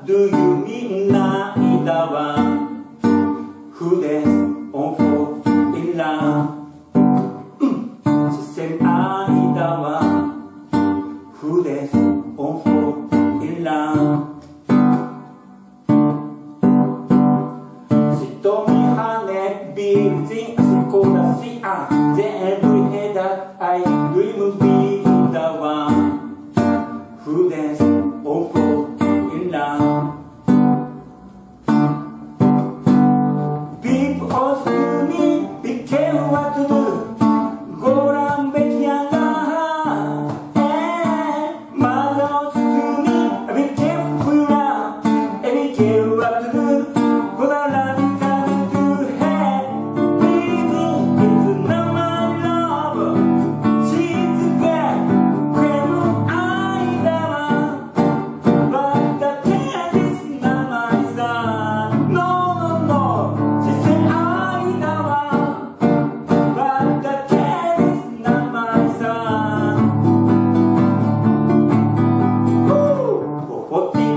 Do you みんな間は Who is on for in love 視線間は Who is on for in love 瞳跳ね美人あそこらしあ全部へだ I dream be the one Who is on for in love People ask me be careful what to do ご覧べきやが窓を包み be careful now be careful what to do こだらびかず to head Breathing is not my love 静かくれる間は But the cat is not my son No, no, no 視線間は But the cat is not my son お